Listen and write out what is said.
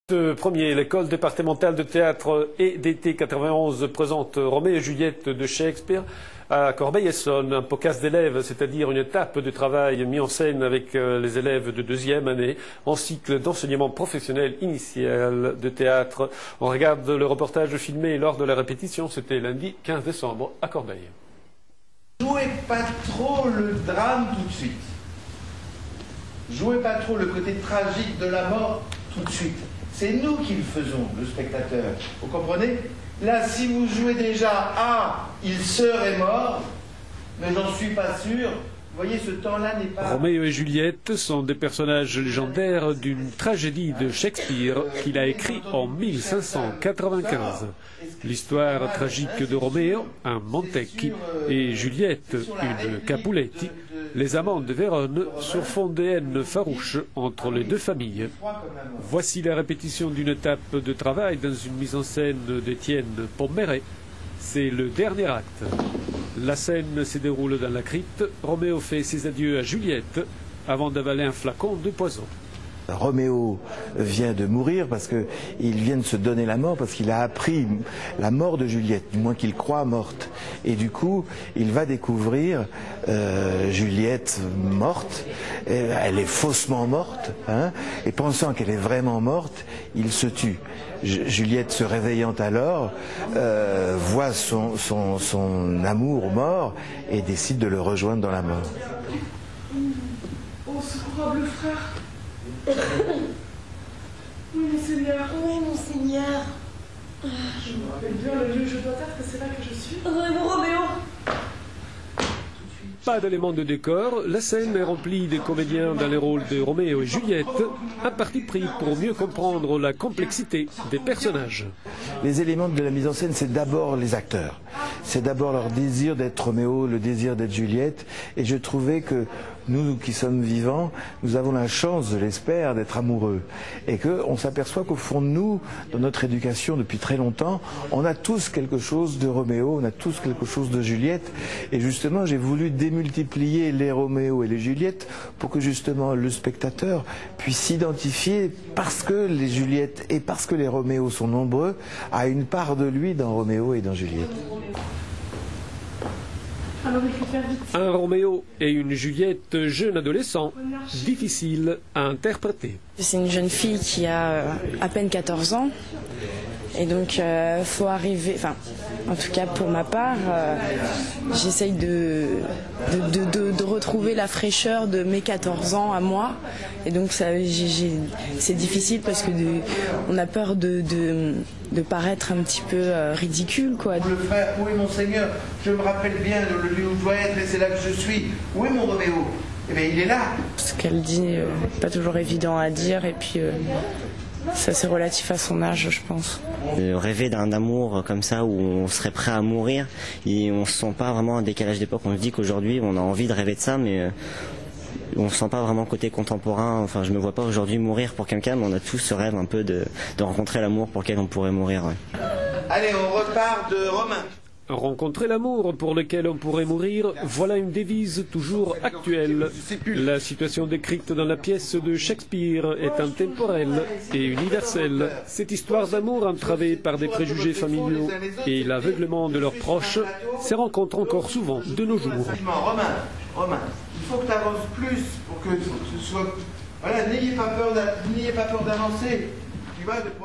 Premier, l'école départementale de théâtre et d'été 91 présente Roméo et Juliette de Shakespeare à Corbeil-Essonnes, un podcast d'élèves, c'est-à-dire une étape de travail mis en scène avec les élèves de deuxième année en cycle d'enseignement professionnel initial de théâtre. On regarde le reportage filmé lors de la répétition, c'était lundi 15 décembre à Corbeil. Jouez pas trop le drame tout de suite. Jouez pas trop le côté tragique de la mort tout de suite. C'est nous qui le faisons, le spectateur. Vous comprenez? Là, si vous jouez déjà « Ah, il serait mort », mais j'en suis pas sûr, vous voyez, ce temps-là n'est pas... Roméo et Juliette sont des personnages légendaires d'une tragédie de Shakespeare qu'il a écrit en 1595. L'histoire tragique de Roméo, un Montecchi, et Juliette, une Capuletti, les amants de Vérone, sur fond de haine farouche entre les deux familles. Voici la répétition d'une étape de travail dans une mise en scène d'Étienne Pommeret. C'est le dernier acte. La scène se déroule dans la crypte. Roméo fait ses adieux à Juliette avant d'avaler un flacon de poison. Roméo vient de mourir parce qu'il vient de se donner la mort, parce qu'il a appris la mort de Juliette, du moins qu'il croit morte. Et du coup, il va découvrir Juliette morte, elle est faussement morte, hein, et pensant qu'elle est vraiment morte, il se tue. Juliette, se réveillant alors, voit son amour mort et décide de le rejoindre dans la mort. Oh, secourable frère! Oui, monseigneur. Oui, monseigneur. Je me rappelle bien le lieu où je dois être, c'est là que je suis. Roméo. Pas d'éléments de décor, la scène est remplie de comédiens dans les rôles de Roméo et Juliette, un parti pris pour mieux comprendre la complexité des personnages. Les éléments de la mise en scène, c'est d'abord les acteurs. C'est d'abord leur désir d'être Roméo, le désir d'être Juliette. Et je trouvais que nous qui sommes vivants, nous avons la chance, je l'espère, d'être amoureux. Et qu'on s'aperçoit qu'au fond de nous, dans notre éducation depuis très longtemps, on a tous quelque chose de Roméo, on a tous quelque chose de Juliette. Et justement, j'ai voulu démultiplier les Roméo et les Juliette pour que justement le spectateur puisse s'identifier, parce que les Juliettes et parce que les Roméo sont nombreux, à une part de lui dans Roméo et dans Juliette. Un Roméo et une Juliette jeune adolescent, difficile à interpréter. C'est une jeune fille qui a à peine 14 ans. Et donc, faut arriver, enfin, en tout cas pour ma part, j'essaye de retrouver la fraîcheur de mes 14 ans à moi. Et donc, c'est difficile parce que on a peur de paraître un petit peu ridicule, quoi. Le frère, où est monseigneur? Je me rappelle bien le lieu où je dois être et c'est là que je suis. Où est mon Roméo? Eh bien, il est là. Ce qu'elle dit, pas toujours évident à dire, et puis ça c'est relatif à son âge, je pense. Rêver d'un amour comme ça où on serait prêt à mourir et on se sent pas vraiment un décalage d'époque. On se dit qu'aujourd'hui on a envie de rêver de ça, mais on se sent pas vraiment côté contemporain. Enfin, je me vois pas aujourd'hui mourir pour quelqu'un, mais on a tous ce rêve un peu de rencontrer l'amour pour lequel on pourrait mourir. Ouais. Allez, on repart de Romain. Rencontrer l'amour pour lequel on pourrait mourir, voilà une devise toujours actuelle. La situation décrite dans la pièce de Shakespeare est intemporelle et universelle. Cette histoire d'amour entravée par des préjugés familiaux et l'aveuglement de leurs proches se rencontre encore souvent de nos jours. Romain, il faut que tu avances plus pour que ce soit... Voilà, n'ayez pas peur d'avancer. Tu vois,